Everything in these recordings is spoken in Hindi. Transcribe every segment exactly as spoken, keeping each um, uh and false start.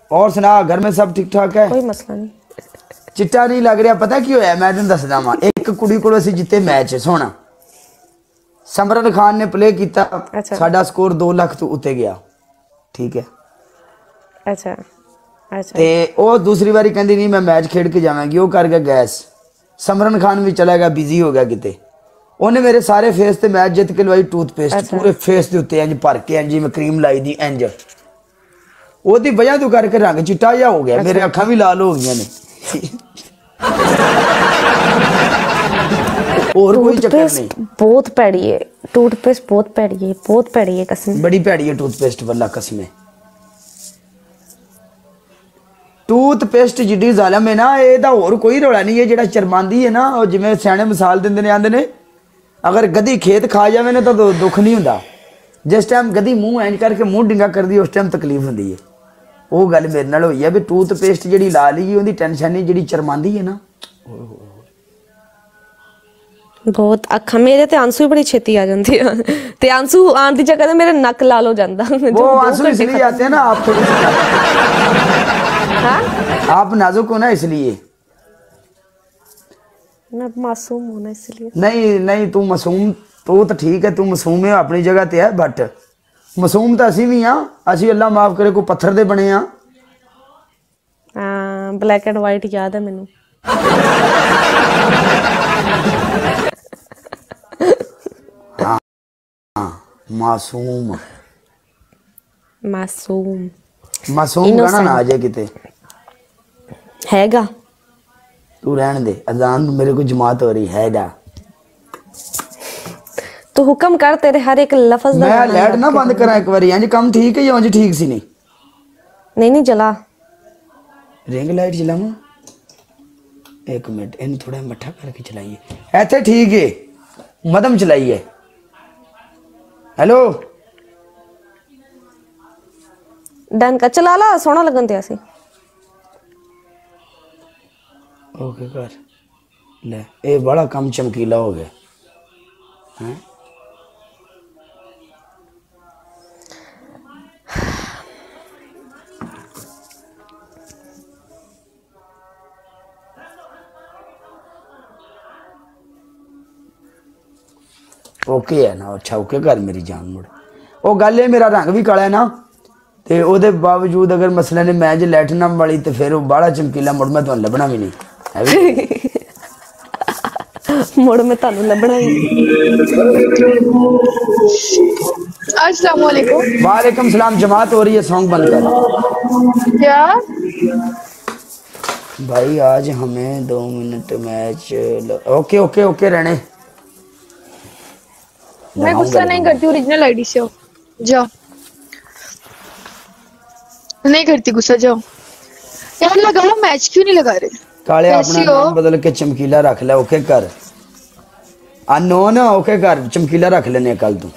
और सुना घर में सब ठीक ठाक है? कोई मसला नहीं। चिट्टा नहीं लग रहा, पता की होया मैं तेन दसदा वा। एक कुड़ी को असीं जिते मैच सोना, समरन खान ने प्ले किया, अच्छा। साडा स्कोर दो लाख तो उत्ते गया, ठीक है। अच्छा अच्छा ते ओ दूसरी बारी कहंदी नहीं मैं मैच खेड के जावांगी, वो कर गया गैस। समरन खान भी चला गया, बिजी हो गया किते। उन्हें मेरे सारे फेस ते मैच जित के लवाई टूथपेस्ट। अच्छा। पूरे फेस के उत्ते इंज भर के इंज मैं क्रीम लाई दी इंज, ओदी वजह तो करके रंग चिट्टा जा हो गया। अच्छा। मेरे अखां भी लाल हो गई ने। और कोई चक्कर नहीं। बहुत पैड़ी है टूथपेस्ट, बहुत पैड़ी है, बहुत पैड़ी है कसम, बड़ी पैड़ी है टूथपेस्ट वल्ला कसम। टूथपेस्ट जिड्डी जालम है ना, एदा और कोई रौला नहीं है। जेड़ा शर्मांदी है ना, और जिवें सियाणे मिसाल दिंदे ने, आंदे ने अगर गधी खेत खा जावे ना तो दुख नहीं हुंदा, जिस टाइम गधी मुंह इंज करके मुंह डिंगा करदी उस टाइम तकलीफ हुंदी है। वो गल मेरे नाल होई है भी टूथपेस्ट जिहड़ी ला ली उहदी टेंशन नहीं, जिहड़ी शर्मांदी है ना बहुत। अखा मेरे ते आंसू भी बड़ी छेती आ जाती है, ते आंसू आन दी जगह मेरा नक लाल हो जाता। वो आंसू इसलिए आते हैं ना, आप थोड़ी हाँ? आप नाजुक हो ना इसलिए। मैं मासूम हूं ना इसलिए। नहीं नहीं तू मासूम तो तो ठीक है, तू मासूम है अपनी जगह ते है, बट मासूम तो असी भी हाँ। असी अल्लाह माफ करे को पत्थर दे बने हाँ। हाँ ब्लैक एंड वाइट याद है मैनू। हाँ हाँ मासूम मासूम मासूम गाना ना आ जाए किते हैगा। तू रहने दे, अजान मेरे को जमात हो रही हैगा। तू हुक्म कर, तेरे हर एक लफ्ज दा मैं लाइट ना बंद करा एक बारी। इंज काम ठीक है या इंज ठीक सी नहीं? नहीं नहीं जला रिंग लाइट जलाऊं, एक मिनट इन थोड़ा मठा करके चलाइए। ऐसे ठीक है, मदम चलाइए। हेलो डन का चला ला, सोना लगन ते ऐसे। ओके कर ले, ए बड़ा कम चमकीला हो गया हैं। ओके है ना? अच्छा ओके कर मेरी जान मुड़। वो गल है मेरा रंग भी काला है ना, ते ओदे बावजूद अगर मसले ने मैच लैटनम वाली तो फिर वो बड़ा चमकीला मुड़ मैं तुहानू लभना भी नहीं है भी। मुड़ में तुहानू लभना ही। अस्सलाम वालेकुम। वालेकुम सलाम। जमात हो रही है, सॉन्ग बंद कर। क्या भाई आज हमें दो minute match. Okay okay okay रहने। मैं गुस्सा नहीं करती, ओरिजिनल आईडी से हो जाओ। नहीं करती गुस्सा, जाओ यार। लगाओ मैच, क्यों नहीं लगा रहे? काले अपना नाम बदल के चमकीला रख ले। ओके कर अनोन, ओके कर चमकीला रख लेने कल तू।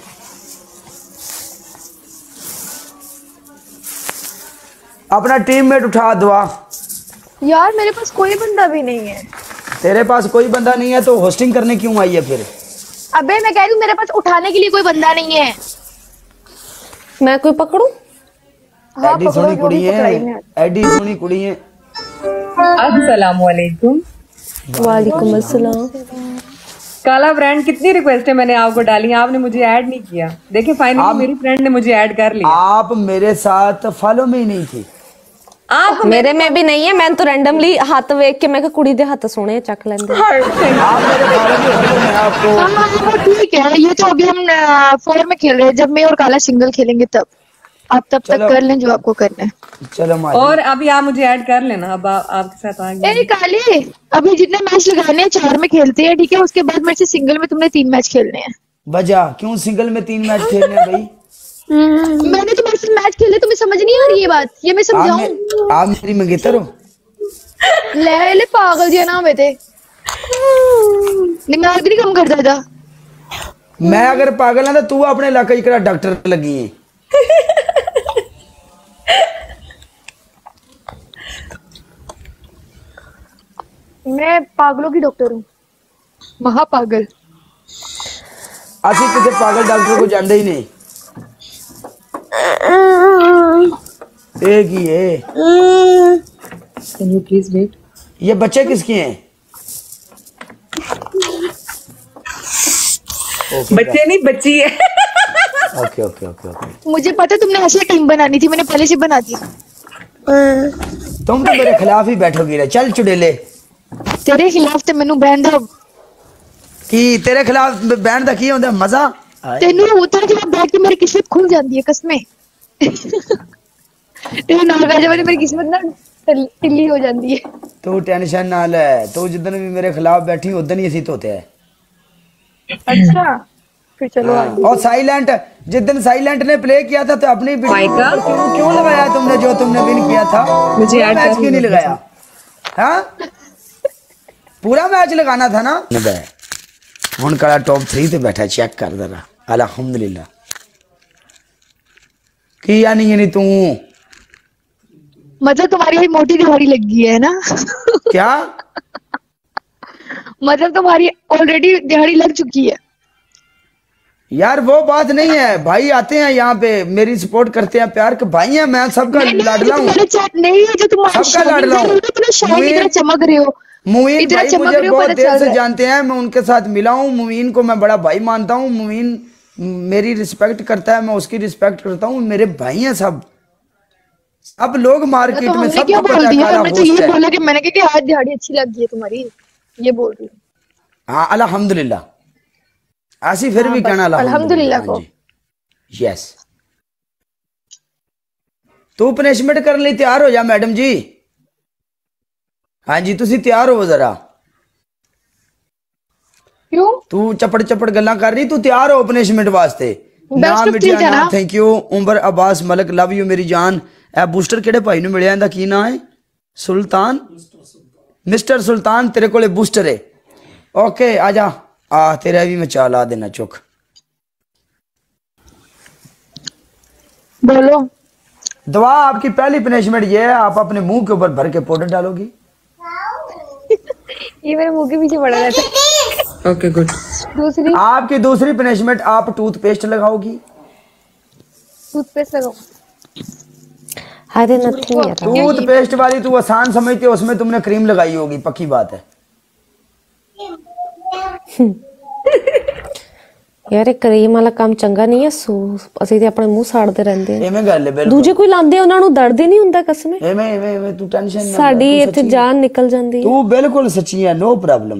अपना टीममेट उठा दुआ। यार मेरे पास कोई बंदा भी नहीं है। तेरे पास कोई बंदा नहीं है तो होस्टिंग करने क्यों आई है फिर? अबे मैं कह रही हूँ मेरे पास उठाने के लिए कोई बंदा नहीं है। मैं कोई पकड़ू? हाँ, एडी सोनी कुड़ी है, एडी सोनी कुड़ी है। अस्सलाम वालेकुम। वालेकुम अस्सलाम। काला फ्रेंड कितनी रिक्वेस्ट है मैंने आपको डाली, आपने मुझे ऐड नहीं किया। देखिए फाइनली मेरी फ्रेंड ने मुझे ऐड कर लिया। आप मेरे साथ फॉलो में ही नहीं थी। आप मेरे में भी नहीं है। मैं तो रैंडमली हाथ वेख के मैं कहा कुड़ी दे हाथ सोने चक लेंदे। आप मेरे फॉलो में हो तो मैं आपको। हाँ ठीक है, ये तो अभी हम फोर में खेल रहे हैं, जब मैं और काला सिंगल खेलेंगे तब आप तब तक कर लें जो आपको करना है। चलो और अभी आप मुझे ऐड कर लेना। अब आ, आपके साथ आ गए। ए काली, अभी जितने मैच लगाने हैं चार में खेलते हैं, ठीक है? उसके बाद मेरे से सिंगल में तुमने तीन मैच खेलने हैं। बजा क्यों सिंगल में तीन मैच खेलने हैं भाई? मैंने तुम्हारे साथ मैच खेले, तुम्हें समझ नहीं आ रही ये बात? ये मैं समझाऊं? आप मेरी मंगेतर हो? ले ले पागल जी ना हुए थे, दिमाग नहीं कम करता था। मैं अगर पागल है तो तू अपने इलाके का डॉक्टर लगी है। मैं पागलों की डॉक्टर हूँ, महापागल। असि किसी पागल डॉक्टर को जानते ही नहीं। एक ही है। Can you please wait? ये बच्चे किसके हैं? बच्चे नहीं बच्ची है। Okay okay okay okay. मुझे पता तुमने ऐसे टीम बनानी थी, मैंने पहले से बना दी। तुम तो मेरे खिलाफ ही बैठोगी रे। चल चुड़ेले, तेरे खिलाफ ते मैनू बैन दा की तेरे खिलाफ बैन दा की होंदा मजा। तेनू उतर के बैठ के मेरी किस्मत खुल जाती है कसमें। तेरे नाल बैठ जावे मेरी किस्मत ना टिल्ली हो जाती है। तू टेंशन ना ले, तू जिदन भी मेरे खिलाफ बैठी उदन ही असी तोते है। अच्छा फिर चलो हाँ, और साइलेंट जिस दिन साइलेंट ने प्ले किया था तो अपनी वीडियो पर क्यों क्यों लगाया तुमने जो तुमने विन किया था? मुझे पूरा याद मैच था। क्यों नहीं लगाया? हाँ पूरा मैच लगाना था ना। हुन कड़ा टॉप थ्री ते बैठा, चेक कर जरा। अल्हम्दुलिल्लाह किया नहीं है नहीं तू। मतलब तुम्हारी मोटी दिहाड़ी लग गई है ना? क्या मतलब तुम्हारी ऑलरेडी दिहाड़ी लग चुकी है। यार वो बात नहीं है, भाई आते हैं यहाँ पे मेरी सपोर्ट करते हैं, प्यार के भाई हैं, मैं सबका नहीं, नहीं, लाडला हूँ, तुम्हारे चैट नहीं है जो तुम सबका लाडला हूँ। इतना शाइन मुइन- इतना चमक रहे हो। मुइन इतना भाई चमक मुझे रहे हो, बहुत पता देर चल से रहा है। जानते हैं, मैं उनके साथ मिला हूँ। मुइन को मैं बड़ा भाई मानता हूँ, मुइन मेरी रिस्पेक्ट करता है, मैं उसकी रिस्पेक्ट करता हूँ, मेरे भाई हैं सब। अब लोग मार्केट तो में हमने सबको क्या पता बोल है दिया? काला हमने तो होस्ट ये है। बोला कि मैंने कहा कि आज दिहाड़ी अच्छी लग गई है तुम्हारी, ये बोल रही हूँ। हाँ अल्हम्दुलिल्लाह, ऐसी फिर भी बस, कहना अल्हम्दुलिल्लाह हाँ को। जी। यस तू पनिशमेंट करने ਲਈ ਤਿਆਰ ਹੋ ਜਾ मैडम जी। हाँ जी तुसी ਤਿਆਰ हो जरा। क्यों? तू चपड़ चपड़ गल्ला कर रही, तू तैयार हो पनिशमेंट वास्ते? Best ना of मिटिया three ना, ना। Thank you. Umar Abbas Malak love you मेरी जान। ए बूस्टर केड़े भाई नु मिलिया, इंदा की नाम है? सुल्तान, मिस्टर सुल्तान तेरे कोले बूस्टर है। ओके आजा, आ तेरा भी मैं चाला देना चुक। बोलो। दवा आपकी पहली पनिशमेंट ये है, आप अपने मुंह के ऊपर भर के पाउडर डालोगी। ये मेरे मुंह के पीछे पड़ा रहता है। Okay good. दूसरी आपकी दूसरी पनिशमेंट, आप टूथपेस्ट लगाओगी। टूथपेस्ट लगाओ। अरे नथिंग यार। टूथपेस्ट वाली तू आसान समझती है, उसमें तुमने क्रीम लगाई होगी, पक्की बात है। ਯਾਰ ਇਹ ਕਰੀਮ ਵਾਲਾ ਕੰਮ ਚੰਗਾ ਨਹੀਂ ਹੈ। ਸੋ ਅਸੀਂ ਤੇ ਆਪਣੇ ਮੂੰਹ ਸਾੜਦੇ ਰਹਿੰਦੇ ਆ। ਐਵੇਂ ਗੱਲ ਹੈ ਬਿਲਕੁਲ। ਦੂਜੇ ਕੋਈ ਲਾਉਂਦੇ ਉਹਨਾਂ ਨੂੰ ਦਰਦ ਹੀ ਨਹੀਂ ਹੁੰਦਾ ਕਸਮੇ। ਐਵੇਂ ਐਵੇਂ ਐਵੇਂ ਤੂੰ ਟੈਨਸ਼ਨ ਨਾ ਲੈ, ਸਾਡੀ ਤੂੰ ਇੱਥੇ ਸੱਚੀ- ਜਾਨ ਨਿਕਲ ਜਾਂਦੀ ਹੈ। ਤੂੰ ਬਿਲਕੁਲ ਸੱਚੀ ਹੈ, ਨੋ ਪ੍ਰੋਬਲਮ।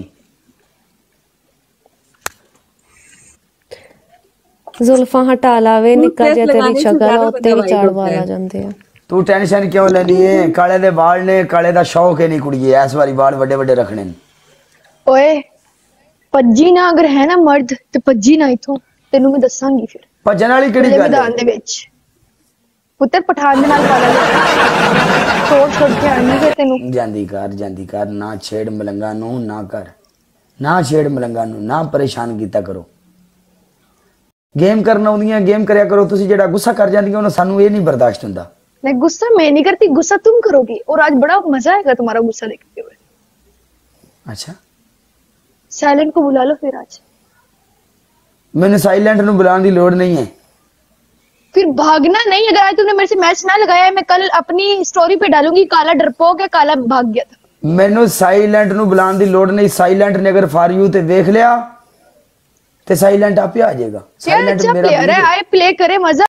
ਜ਼ੁਲਫਾਂ ਹਟਾ ਲਾਵੇ, ਨਿੱਕਾ ਜਿਹਾ ਤੇਰੀ ਲਗਾਣੇ ਸੇ ਸ਼ਕਲ ਜ਼ਿਆਦਾ ਉੱਤੇ ਵੀ ਬੰਦਾ ਚਾੜ ਵਾਈਬ ਵਾਲ ਹੋਤਾ ਆ ਹੈ। ਜਾਂਦੇ ਆ। ਤੂੰ ਟੈਨਸ਼ਨ ਕਿਉਂ ਲੈਣੀ ਹੈ? ਕਾਲੇ ਦੇ ਵਾਲ ਨੇ, ਕਾਲੇ ਦਾ ਸ਼ੌਕ ਹੈ ਨਹੀਂ ਕੁੜੀਏ, ਇਸ ਵਾਰੀ ਵਾਲ ਵੱਡੇ ਵੱਡੇ ਰੱਖਣੇ ਨੇ। ਓਏ ਭੱਜੀ ਨਾ ਅਗਰ ਹੈ ਨਾ ਮਰਦ ਤੇ ਭੱਜੀ ਨਾ ਇਥੋਂ, ਤੈਨੂੰ ਮੈਂ ਦੱਸਾਂਗੀ ਫਿਰ ਭੱਜਣ ਵਾਲੀ ਕਿਹੜੀ ਖੁੱਲੇ ਗੱਲ ਮੈਦਾਨ ਹੈ? ਦੇ ਵਿੱਚ ਪੁੱਤਰ ਪਠਾਨ ਦੇ ਨਾਲ ਪਾਲਾ ਛੋੜ ਛੋੜ ਕੇ ਆਣੀ ਫਿਰ ਤੈਨੂੰ। ਜਾਂਦੀ ਕਰ ਜਾਂਦੀ ਕਰ, ਨਾ ਛੇੜ ਮਲੰਗਾ ਨੂੰ, ਨਾ ਕਰ ਨਾ ਛੇੜ ਮਲੰਗਾ ਨੂੰ, ਨਾ ਪਰੇਸ਼ਾਨ ਕੀਤਾ ਕਰੋ। ਗੇਮ ਕਰਨ ਆਉਂਦੀਆਂ ਗੇਮ ਕਰਿਆ ਕਰੋ। ਤੁਸੀਂ ਜਿਹੜਾ ਗੁੱਸਾ ਕਰ ਜਾਂਦੀਆਂ ਉਹਨਾਂ ਸਾਨੂੰ ਇਹ ਨਹੀਂ ਬਰਦਾਸ਼ਤ ਹੁੰਦਾ। नहीं गुस्सा मैं नहीं करती, गुस्सा तुम करोगी और आज बड़ा मजा आएगा तुम्हारा गुस्सा देखते हुए। अच्छा साइलेंट को बुला लो फिर आज। मैंने साइलेंट ਨੂੰ ਬੁਲਾਉਣ ਦੀ ਲੋੜ ਨਹੀਂ ਹੈ। फिर भागना नहीं, अगर आज तुमने मेरे से मैच ना लगाया मैं कल अपनी स्टोरी पे डालूंगी काला डरपोक है, काला भाग गया था। ਮੈਨੂੰ ਸਾइलेंट ਨੂੰ ਬੁਲਾਉਣ ਦੀ ਲੋੜ ਨਹੀਂ। ਸਾइलेंट ਨੇ अगर फॉर यू ਤੇ ਵੇਖ ਲਿਆ ਤੇ साइलेंट ਆਪੇ ਆ ਜਾਏਗਾ। यार अच्छा प्लेयर है, आए प्ले करे मजा